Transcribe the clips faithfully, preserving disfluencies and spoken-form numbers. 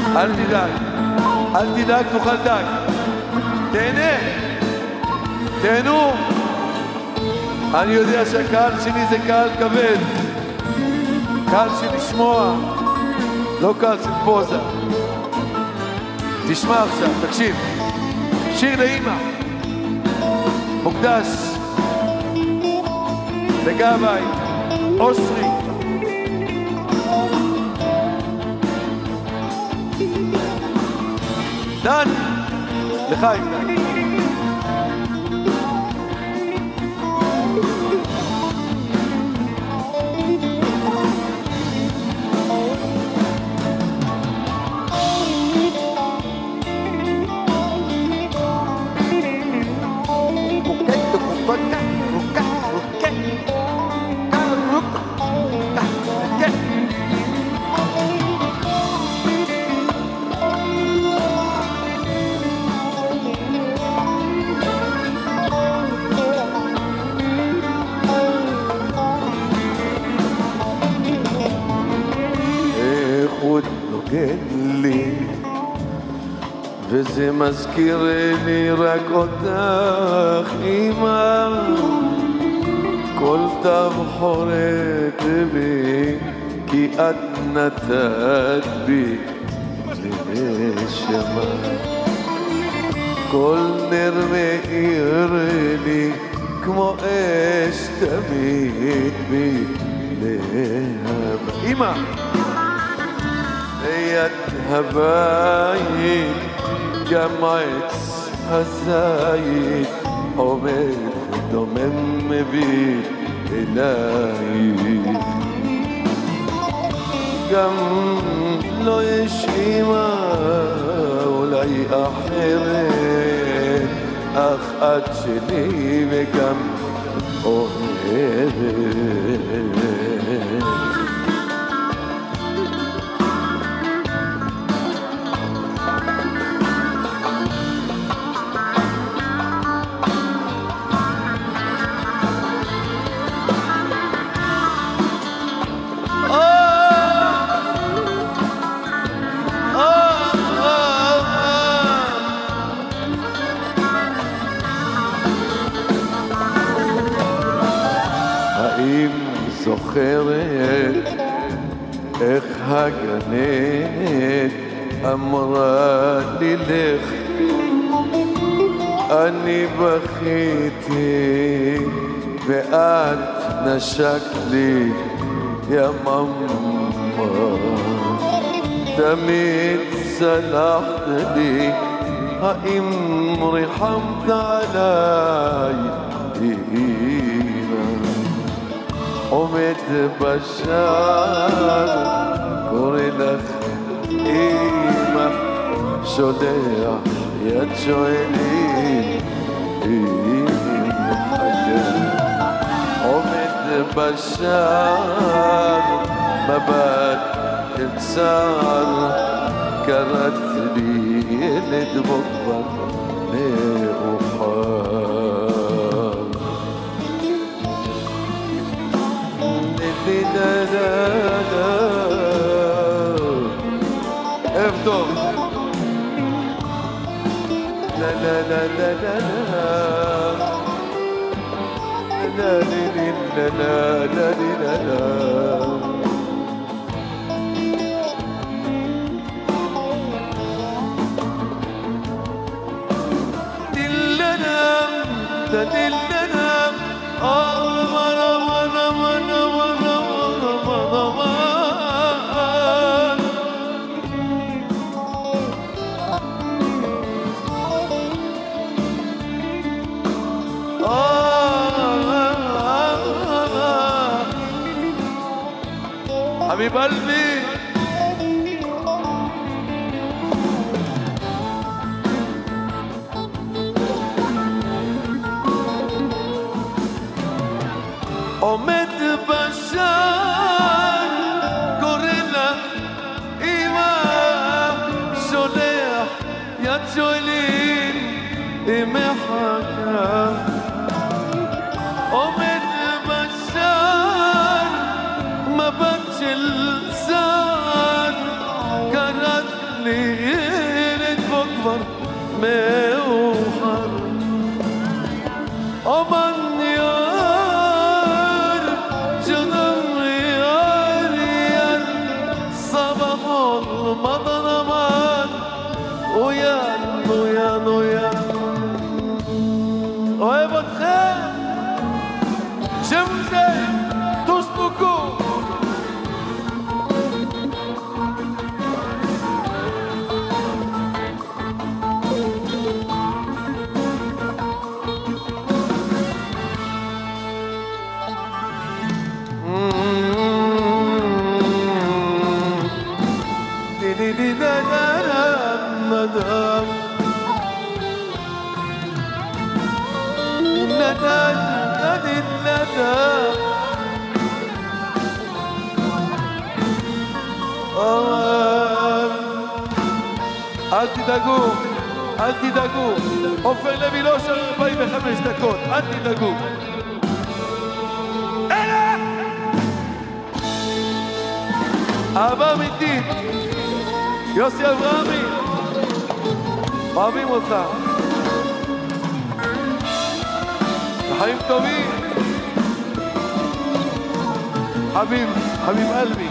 אל תדאג, אל תדאג, תאכל דג. תהנה, תהנו. אני יודע שהקהל שלי זה קהל כבד, קהל של לשמוע, לא קהל של פוזה. תשמע עכשיו, תקשיב. שיר לאמא, מוקדש לגבאי, אושרי. דן, לחיים דן. לי וזה מזכיר לי רק אותך אמא, כל טוב חורק בי כי את נתת בי נשמה, כל נר מאיר לי כמו אש תמיד בי להבה. אמא ליד הבית גם עץ הזית עומד דומם מביט אלייך, גם לא יש אמא אולי אחרת, אך את שלי וגם אוהבת. זוכרת איך הגננת אמרה לי לך, אני בכיתי ואת נשקת לי יא ממא, תמיד סלחת לי, האם ריחמת עליי אמא, עומד בשער קורא לך אמא, שולח יד שואלים אם חיה, עומד בשער מבט של צער, קראת לי ילד בו כבר מאוחר. لا لا لا افضل لا لا لا لا لا لا لا لا لا لا لا دلنا دلنا آه حبيب قلبي עומד בשער קורא לך אמא, שולח יד שואלים אם מחכה, עומד בשער מבט של צער, קראת לי מאוחר. aman yar, canım yar yar, sabah olmadan aman uyan uyan uyan. אוהב אתכם, שמזה, תוספוקו. אל תדאגו, אל תדאגו, עופר לוי לא שר ארבעים וחמש דקות, אל תדאגו. אלה! אהבה אמיתית, יוסי אברהמי, אוהבים אותך. חיים טובים. חביב, חביב אלבי.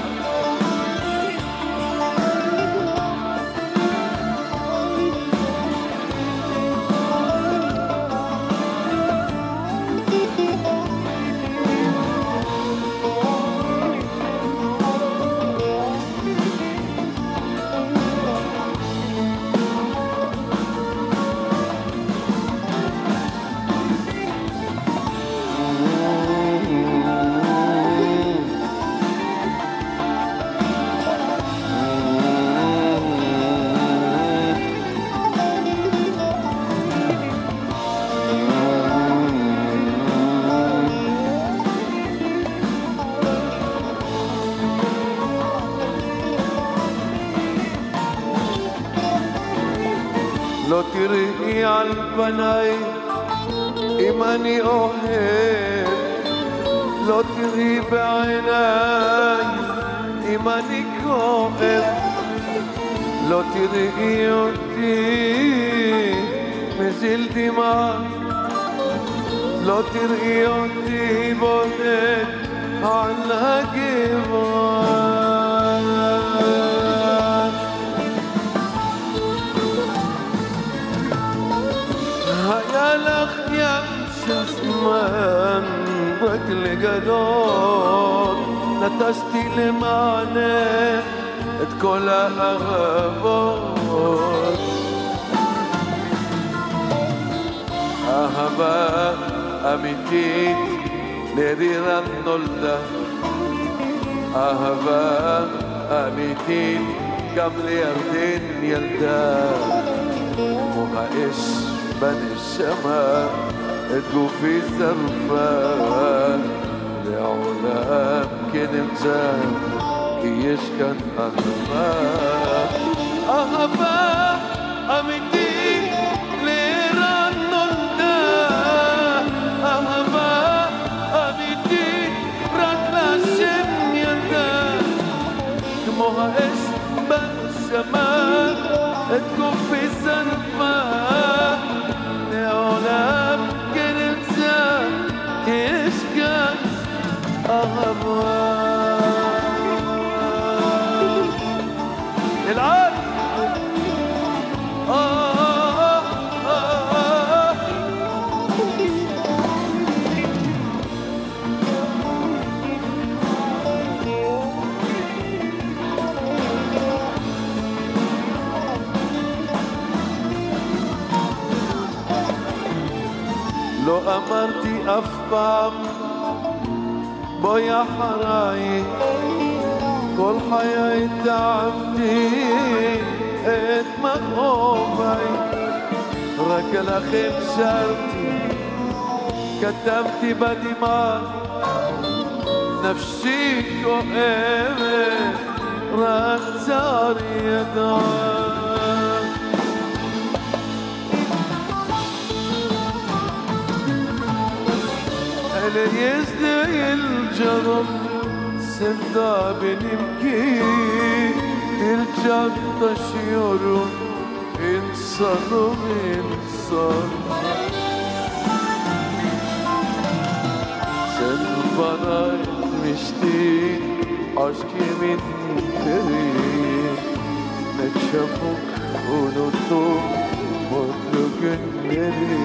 לא תראי על פניי אם אני אוהב, לא תראי בעיניי אם אני כואב, לא תראי אותי מזיל דמעה, לא תראי אותי בודד על הגבעה. היה לך ים של זמן רק לגדול, נטשתי למענך את כל האהבות. אהבה אמיתית לרירה נולדה, אהבה אמיתית גם לירדן ילדה, כמו האש בנשמה את גופי שרפה, לעולם כנמצא כי יש כאן אהבה. אהבה אמיתית לרירה נולדה, אהבה אמיתית רק לשם ילדה, כמו האש בנשמה את גופי שרפה, לעולם כנמצא כי יש כאן אהבה. אלעד! לא אמרתי אף פעם בואי אחריי, כל חיי טעמתי את מכאוביי, רק לכם שרתי, כתבתי בדמעה, נפשי כואבת, רק צערי ידעה. Hele yezdeyil canım, sevda benimki, bir can taşıyorum insanım insan. Sen bana etmiştin aşk yeminleri, ne çabuk unuttum mutlu günleri.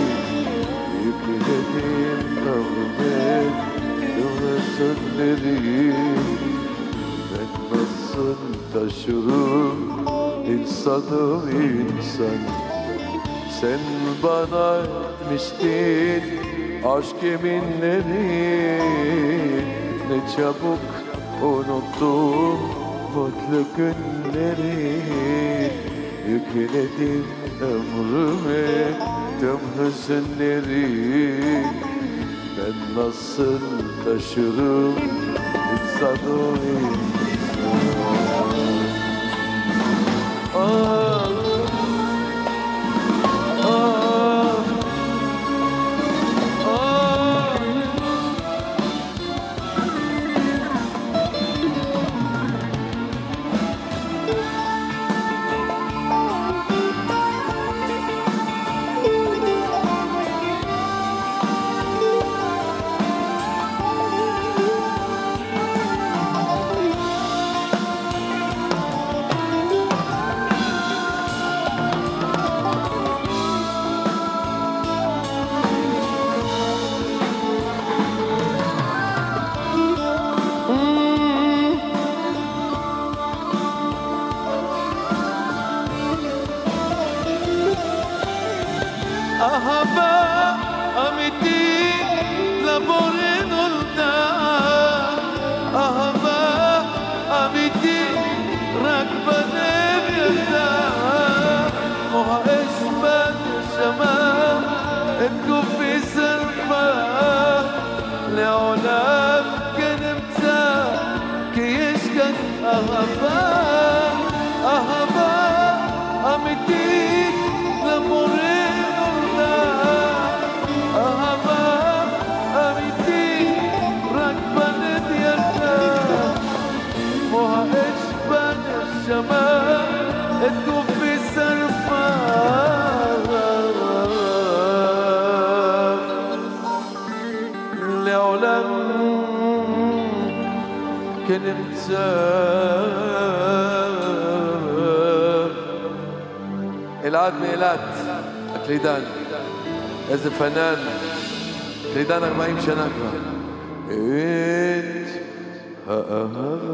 Yükledim ömrüme tüm sözleri, ben nasıl taşırım insanım insan. Sen bana etmiştin aşk yeminleri, ne çabuk unuttum mutlu günleri. Yükledim ömrüme tüm hüzünleri, ben nasıl taşırım insanım insan. Ah, ah, ah. אהבה אמיתית לבורא נולדה, אהבה אמיתית רק בלב ילדה, כמו האש בנשמה את גופי שרפה, לעולם כן אמצא כי יש כאן אהבה, אהבה אמיתית לבורא את גופי שרפה, לעולם כן אמצא. אלעד מאילת, הקלידן, איזה פנן, קלידן ארבעים שנה כבר. את האהבה